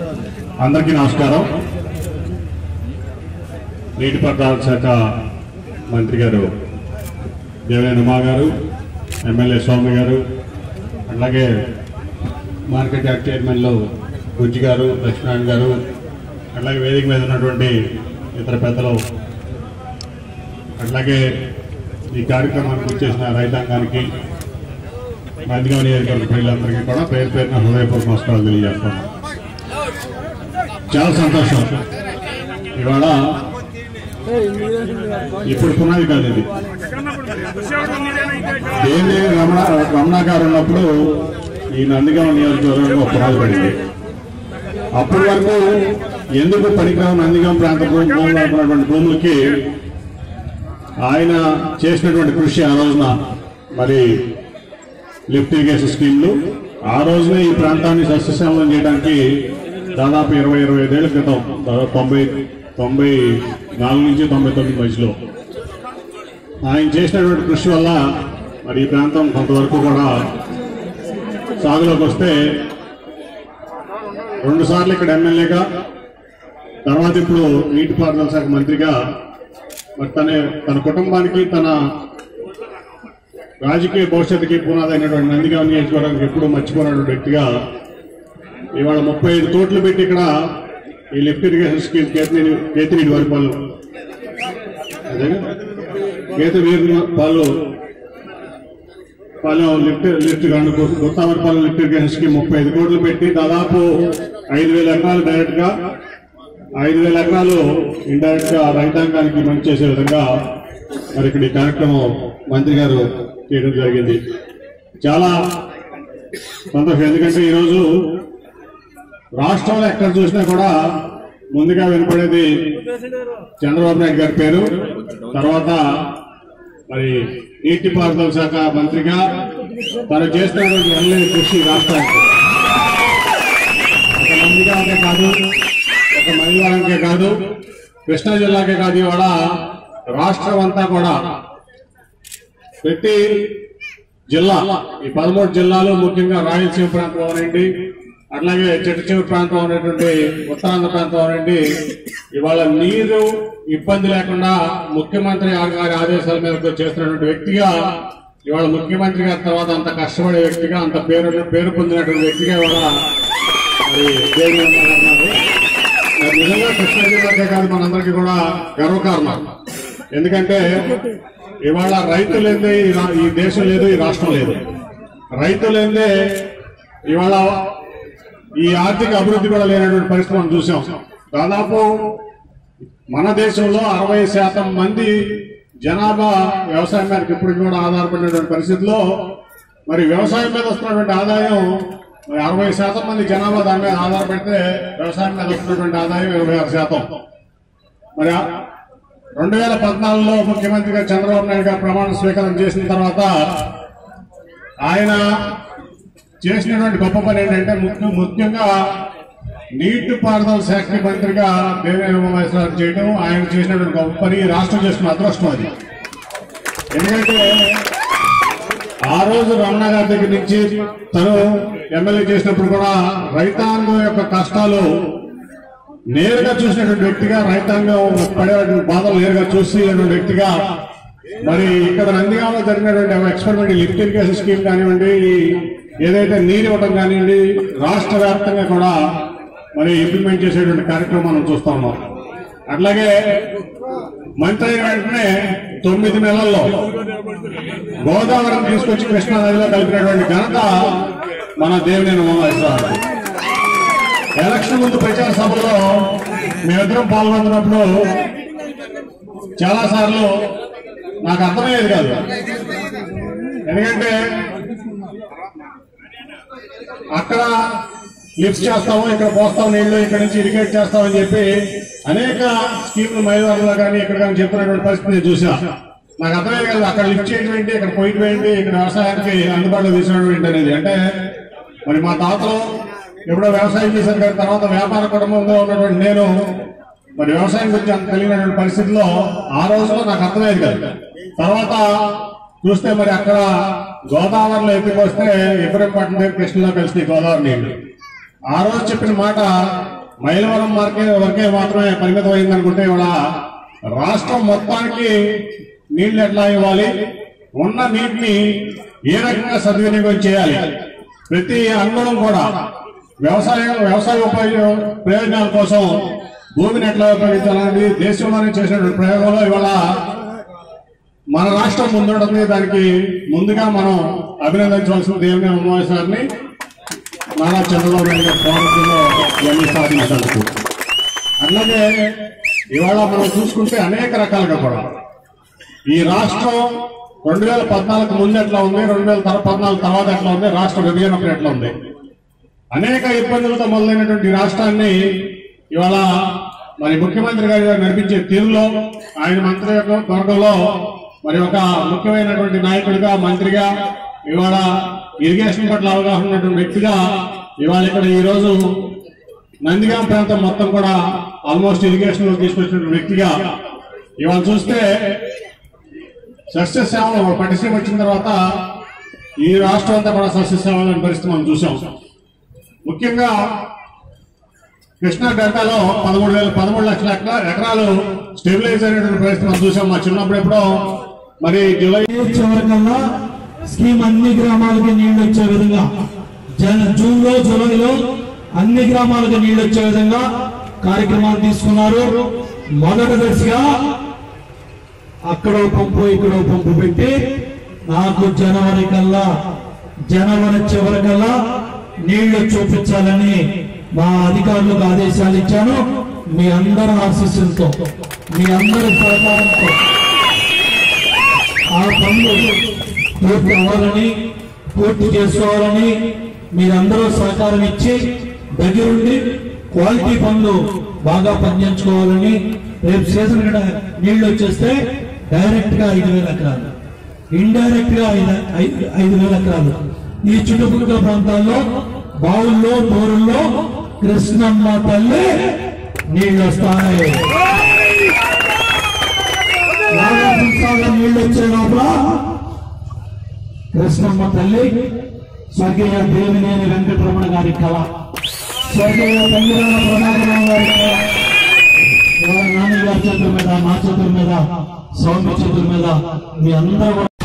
అందరికీ నమస్కారం. నీటిపారుదల శాఖ మంత్రి గారు దేవినేని ఉమా గారు, ఎమ్మెల్యే స్వామి గారు, అలాగే మార్కెట్ యార్డ్ చైర్మన్లు బుజ్జి గారు, లక్ష్మీనారాయణ గారు, అలాగే వేదిక మీద ఉన్నటువంటి ఇతర పెద్దలు, అట్లాగే ఈ కార్యక్రమానికి వచ్చేసిన రైతాంగానికి, నందిగామ నియోజకవర్గ ప్రజలందరికీ కూడా పేరు పేరున హృదయపూర్వక నమస్కారాలు తెలియజేస్తున్నాను. చాలా సంతోషం. ఇవాళ ఇప్పుడు పునాది కాదు, ఇది దేవినేని రమణ గారు ఉన్నప్పుడు ఈ నందిగామ నియోజకవర్గంలో పునాది పడింది. అప్పటి వరకు ఎందుకు పనికిరావు నందిగామ ప్రాంత భూములు భూములకి ఆయన చేసినటువంటి కృషి, ఆ రోజున మరి లిఫ్ట్ ఇరిగేషన్ స్కీమ్లు, ఆ రోజునే ఈ ప్రాంతాన్ని సస్యశ్యామలం చేయడానికి దాదాపు 20-25 ఏళ్ల క్రితం, దాదాపు 94 నుంచి 99 మధ్యలో ఆయన చేసినటువంటి కృషి వల్ల మరి ఈ ప్రాంతం కొంతవరకు కూడా సాగులోకి వస్తే, 2 సార్లు ఇక్కడ ఎమ్మెల్యేగా, తర్వాత ఇప్పుడు నీటిపారుదల శాఖ మంత్రిగా మరి తన కుటుంబానికి, తన రాజకీయ భవిష్యత్తుకి పునాది అయినటువంటి నందిగామ నియోజకవర్గానికి ఎప్పుడూ మర్చిపోయినటువంటి వ్యక్తిగా ఇవాళ 35 కోట్లు పెట్టి ఇక్కడ ఈ లిఫ్ట్ ఇరిగేషన్ స్కీమ్ కేతినీటి వరిపాలు, పాలెం lift Guttavaripalem lift irrigation scheme 35 కోట్లు పెట్టి దాదాపు 5,000 ఎకరాలు డైరెక్ట్ గా, 5,000 ఎకరాలు ఇండైరెక్ట్ గా రైతాంగానికి మంచి చేసే విధంగా మరి ఇక్కడ ఈ కార్యక్రమం మంత్రి గారు చేయడం జరిగింది. చాలా సంతోషం. ఎందుకంటే ఈరోజు రాష్ట్రంలో ఎక్కడ చూసినా కూడా ముందుగా వినపడేది చంద్రబాబు నాయుడు గారి పేరు, తర్వాత మరి నీటిపారుదల శాఖ మంత్రిగా తను చేస్తున్నటువంటి ఎమ్మెల్యే కృషి రాష్ట్రానికి, ఒక నందిగామకే కాదు, ఒక మైలవరంకే కాదు, కృష్ణా జిల్లాకే కాదు, ఇవాళ రాష్ట్రం అంతా కూడా ప్రతి జిల్లా, ఈ 13 జిల్లాలు, ముఖ్యంగా రాయలసీమ ప్రాంతం అవనండి, అట్లాగే చిట్ట ప్రాంతం అనేటువంటి ఉత్తరాంధ్ర ప్రాంతం అవనండి, ఇవాళ నీరు ఇబ్బంది లేకుండా ముఖ్యమంత్రి గారి ఆదేశాల మేరకు చేస్తున్నటువంటి వ్యక్తిగా, ఇవాళ ముఖ్యమంత్రి గారి తర్వాత అంత కష్టపడే వ్యక్తిగా, అంత పేరు పొందినటువంటి వ్యక్తిగా ఇవాళ మరి దేవినేని ఉన్నారు. నిజంగా కృష్ణా జిల్లాకే కాదు, మనందరికీ కూడా గర్వకారణం. ఎందుకంటే ఇవాళ రైతు లేదే ఈ దేశం లేదు, ఈ రాష్ట్రం లేదు. రైతు లేదే ఇవాళ ఈ ఆర్థిక అభివృద్ధి కూడా లేనటువంటి పరిస్థితి మనం చూసాం. దాదాపు మన దేశంలో 60% మంది జనాభా వ్యవసాయం మీద ఇప్పటికి కూడా ఆధారపడినటువంటి పరిస్థితిలో మరి వ్యవసాయం మీద వస్తున్నటువంటి ఆదాయం, 60% మంది జనాభా దాని మీద ఆధారపడితే వ్యవసాయం మీద వస్తున్నటువంటి ఆదాయం 26%. మరి 2014లో ముఖ్యమంత్రిగా చంద్రబాబు నాయుడు గారు ప్రమాణ స్వీకారం చేసిన తర్వాత ఆయన చేసినటువంటి గొప్ప పని ఏంటంటే, ముఖ్యంగా నీటిపారుదల శాఖ మంత్రిగా దేవినేని ఉమా చేయడం ఆయన చేసినటువంటి గొప్ప పని, రాష్ట్రం చేస్తున్న అదృష్టం అది. ఎందుకంటే ఆ రోజు రమణ గారి దగ్గర నుంచి తను ఎమ్మెల్యే చేసినప్పుడు కూడా రైతాంగం యొక్క కష్టాలు నేరుగా చూసినటువంటి వ్యక్తిగా, రైతాంగం పడేటువంటి బాధలు నేరుగా చూసినటువంటి వ్యక్తిగా, మరి ఇక్కడ నందిగామలో జరిగినటువంటి ఎక్స్పెరిమెంట్ లిఫ్ట్ ఇరిగేషన్ స్కీమ్ కానివ్వండి, ఏదైతే నీరు ఇవ్వడం కానివ్వండి, రాష్ట్ర వ్యాప్తంగా కూడా మరి ఇంప్లిమెంట్ చేసేటువంటి కార్యక్రమం మనం చూస్తా ఉన్నాం. అట్లాగే మంత్రి అయిన వెంటనే 9 నెలల్లో గోదావరిని తీసుకొచ్చి కృష్ణా నదిలో కలిపినటువంటి ఘనత మన దేవినేని ఉమా. ఎలక్షన్ ముందు ప్రచార సభలో మేమిద్దరం పాల్గొన్నప్పుడు చాలా సార్లు నాకు అర్థమయ్యేది కాదు. ఎందుకంటే అక్కడ లిఫ్ట్ చేస్తాము, ఇక్కడ పోస్తాం నీళ్లు, ఇక్కడ నుంచి ఇరిగేట్ చేస్తామని చెప్పి అనేక స్కీములు మైదానంలో కానీ ఇక్కడ కానీ చెప్తున్నటువంటి పరిస్థితి నేను చూసా. నాకు అర్థమయ్యేది కాదు, అక్కడ లిఫ్ట్ చేయడం ఏంటి, ఇక్కడ పోయిట్ ఏంటి, ఇక్కడ వ్యవసాయానికి అందుబాటులో తీసుకురావడం ఏంటి అనేది. అంటే మరి మా తాతలు ఎప్పుడో వ్యవసాయం చేశారు కానీ తర్వాత వ్యాపార కుటుంబంలో ఉన్నటువంటి నేను మరి వ్యవసాయం గురించి అంత తెలియనటువంటి పరిస్థితుల్లో ఆ రోజులో నాకు అర్థమయ్యేది కాదు. తర్వాత చూస్తే మరి అక్కడ గోదావరిలో ఎత్తుకొస్తే ఇబ్రహీంపట్నం దగ్గర కృష్ణలో కలిసి గోదావరి నీళ్లు. ఆ రోజు చెప్పిన మాట మైలవరం వరకే మాత్రమే పరిమితం అయిందనుకుంటే ఇవాళ రాష్ట్రం మొత్తానికి నీళ్లు ఎట్లా ఇవ్వాలి, ఉన్న నీటిని ఏ రకంగా సద్వినియోగం చేయాలి, ప్రతి అంగుళం కూడా వ్యవసాయ ప్రయోజనాల కోసం భూమిని ఎట్లా ఉపయోగించాలనేది దేశంలోనే చేసినటువంటి ప్రయోగంలో ఇవాళ మన రాష్ట్రం ముందుంటుంది. దానికి ముందుగా మనం అభినందించవలసిన దేవుని ఉమామహేశ్వర గారిని, నారా చంద్రబాబు నాయుడు గారి ప్రభుత్వంలో ఇవన్నీ సాధించినందుకు. అట్లాగే ఇవాళ మనం చూసుకుంటే అనేక రకాలుగా కూడా ఈ రాష్ట్రం 2014 ముందు ఎట్లా ఉంది, 2014 తర్వాత ఎట్లా ఉంది, రాష్ట్ర విభజన ఎట్లా ఉంది, అనేక ఇబ్బందులతో మొదలైనటువంటి రాష్ట్రాన్ని ఇవాళ మరి ముఖ్యమంత్రి గారి నడిపించే తీరులో ఆయన మంత్రివర్గంలో మరి ఒక ముఖ్యమైనటువంటి నాయకుడిగా, మంత్రిగా, ఇవాళ ఇరిగేషన్ పట్ల అవగాహన ఉన్నటువంటి వ్యక్తిగా ఇవాళ ఇక్కడ ఈ రోజు నందిగాం ప్రాంతం మొత్తం కూడా ఆల్మోస్ట్ ఇరిగేషన్ లో తీసుకొచ్చినటువంటి వ్యక్తిగా ఇవాళ చూస్తే సస్యశ్యామలం పట్టిసీమ వచ్చిన తర్వాత ఈ రాష్ట్రం అంతా కూడా సస్యశ్యామలం పరిస్థితి మనం చూసాం. ముఖ్యంగా కృష్ణా డెల్టాలో 13 లక్షల ఎకరాలు స్టెబిలైజ్ అయినటువంటి పరిస్థితి మనం చూసాం. మా చిన్నప్పుడు ఎప్పుడో మరి జూలై చివరికల్లా స్కీమ్ అన్ని గ్రామాలకి నీళ్లు వచ్చే విధంగా జూన్లో జూలైలో అన్ని గ్రామాలకు నీళ్లు వచ్చే విధంగా కార్యక్రమాలు తీసుకున్నారు. మొదటి దశగా అక్కడో పంపు ఇక్కడో పంపు పెట్టి నాకు జనవరి చివరికల్లా నీళ్లు చూపించాలని మా అధికారులకు ఆదేశాలు ఇచ్చాను. మీ అందరి ఆశీస్సులతో, మీ అందరి సహకారంతో ఆ పనులు పూర్తి చేసుకోవాలని మీరందరూ సహకారం ఇచ్చి దగ్గరుండి క్వాలిటీ పనులు బాగా పనిచేసుకోవాలని, రేపు సీజన్ కూడా నీళ్లు వచ్చేస్తే డైరెక్ట్ గా 5,000 ఎకరాలు, ఇండైరెక్ట్ గా 5,000 ఎకరాలు ఈ చుట్టుపక్కల ప్రాంతాల్లో బావుల్లో బోరుల్లో కృష్ణమ్మ తల్లి నీళ్లు వస్తాయి. నీళ్లు వచ్చే లోపల కృష్ణమ్మ తల్లి స్వర్గీయ దేవినేని వెంకటరమణ గారి కళ, స్వర్గీయ తంగిరాల ప్రధానరావు గారి కళ, నాన్నగారి చేతుల మీద, మా చేతుల మీద, సౌమ్య చేతుల మీద మీ అందరూ